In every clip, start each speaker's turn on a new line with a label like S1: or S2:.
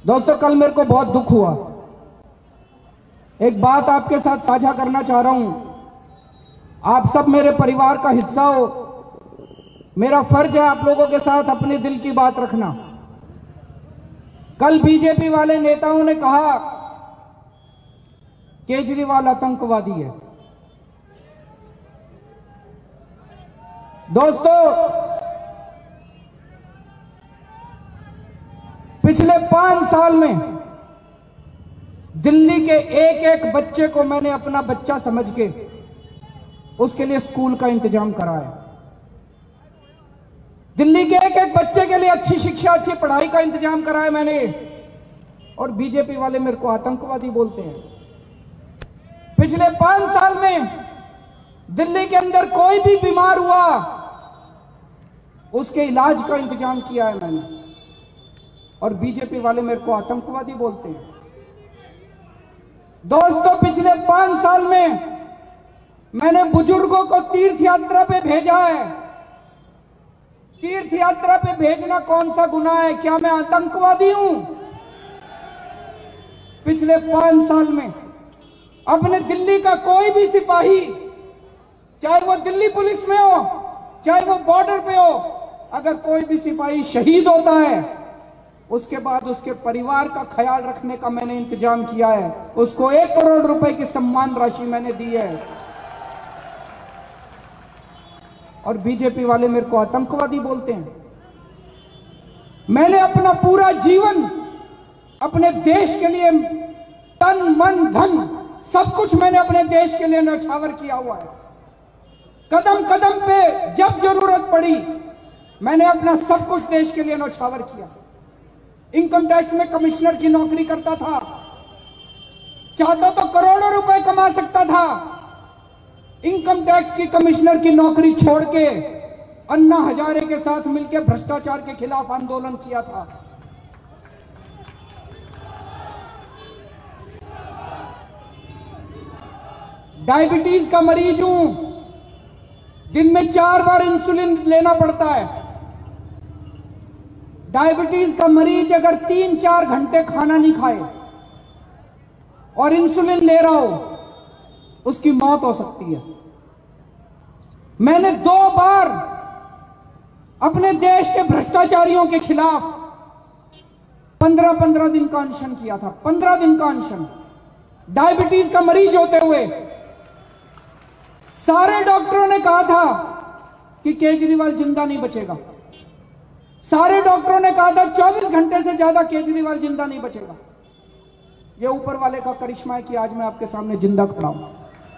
S1: दोस्तों, कल मेरे को बहुत दुख हुआ। एक बात आपके साथ साझा करना चाह रहा हूं। आप सब मेरे परिवार का हिस्सा हो। मेरा फर्ज है आप लोगों के साथ अपने दिल की बात रखना। कल बीजेपी वाले नेताओं ने कहा केजरीवाल आतंकवादी है। दोस्तों, पिछले 5 साल में दिल्ली के एक एक बच्चे को मैंने अपना बच्चा समझ के उसके लिए स्कूल का इंतजाम कराया। दिल्ली के एक एक बच्चे के लिए अच्छी शिक्षा, अच्छी पढ़ाई का इंतजाम कराया मैंने। और बीजेपी वाले मेरे को आतंकवादी बोलते हैं। पिछले 5 साल में दिल्ली के अंदर कोई भी बीमार हुआ उसके इलाज का इंतजाम किया है मैंने, और बीजेपी वाले मेरे को आतंकवादी बोलते हैं। दोस्तों, पिछले 5 साल में मैंने बुजुर्गों को तीर्थ यात्रा पे भेजा है। तीर्थ यात्रा पे भेजना कौन सा गुनाह है? क्या मैं आतंकवादी हूं? पिछले 5 साल में अपने दिल्ली का कोई भी सिपाही, चाहे वो दिल्ली पुलिस में हो, चाहे वो बॉर्डर पे हो, अगर कोई भी सिपाही शहीद होता है उसके बाद उसके परिवार का ख्याल रखने का मैंने इंतजाम किया है। उसको 1 करोड़ रुपए की सम्मान राशि मैंने दी है। और बीजेपी वाले मेरे को आतंकवादी बोलते हैं। मैंने अपना पूरा जीवन अपने देश के लिए तन मन धन सब कुछ मैंने अपने देश के लिए न्यौछावर किया हुआ है। कदम कदम पे जब जरूरत पड़ी मैंने अपना सब कुछ देश के लिए न्यौछावर किया। इनकम टैक्स में कमिश्नर की नौकरी करता था, चाहता तो करोड़ों रुपए कमा सकता था। इनकम टैक्स की कमिश्नर की नौकरी छोड़ के अन्ना हजारे के साथ मिलकर भ्रष्टाचार के खिलाफ आंदोलन किया था। डायबिटीज का मरीज हूं, दिन में 4 बार इंसुलिन लेना पड़ता है। डायबिटीज का मरीज अगर 3-4 घंटे खाना नहीं खाए और इंसुलिन ले रहा हो उसकी मौत हो सकती है। मैंने 2 बार अपने देश के भ्रष्टाचारियों के खिलाफ 15-15 दिन का अनशन किया था। 15 दिन का अनशन, डायबिटीज का मरीज होते हुए। सारे डॉक्टरों ने कहा था कि केजरीवाल जिंदा नहीं बचेगा। सारे डॉक्टरों ने कहा था 24 घंटे से ज्यादा केजरीवाल जिंदा नहीं बचेगा। यह ऊपर वाले का करिश्मा है कि आज मैं आपके सामने जिंदा खड़ा हूं।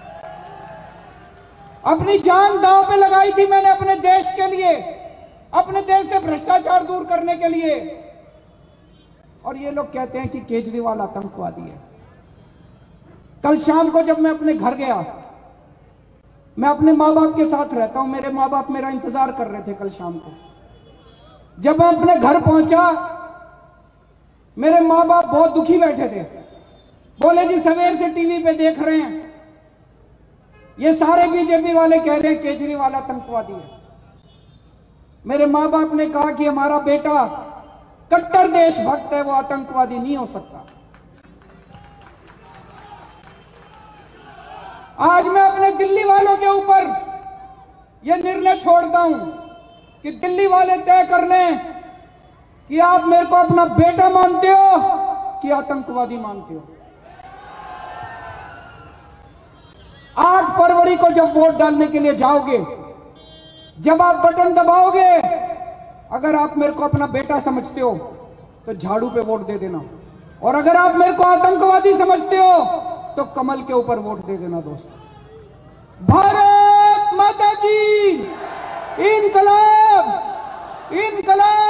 S1: अपनी जान दांव पे लगाई थी मैंने अपने देश के लिए, अपने देश से भ्रष्टाचार दूर करने के लिए। और ये लोग कहते हैं कि केजरीवाल आतंकवादी है। कल शाम को जब मैं अपने घर गया, मैं अपने मां बाप के साथ रहता हूं, मेरे मां बाप मेरा इंतजार कर रहे थे। कल शाम को जब मैं अपने घर पहुंचा, मेरे मां बाप बहुत दुखी बैठे थे। बोले जी सवेर से टीवी पे देख रहे हैं, ये सारे बीजेपी वाले कह रहे हैं केजरीवाल आतंकवादी है। मेरे मां बाप ने कहा कि हमारा बेटा कट्टर देशभक्त है, वो आतंकवादी नहीं हो सकता। आज मैं अपने दिल्ली वालों के ऊपर यह निर्णय छोड़ता हूं कि दिल्ली वाले तय कर लें कि आप मेरे को अपना बेटा मानते हो कि आतंकवादी मानते हो। 8 फरवरी को जब वोट डालने के लिए जाओगे, जब आप बटन दबाओगे, अगर आप मेरे को अपना बेटा समझते हो तो झाड़ू पे वोट दे देना, और अगर आप मेरे को आतंकवादी समझते हो तो कमल के ऊपर वोट दे देना। दोस्तों, भारत माता की इनकलाब, इनकलाब।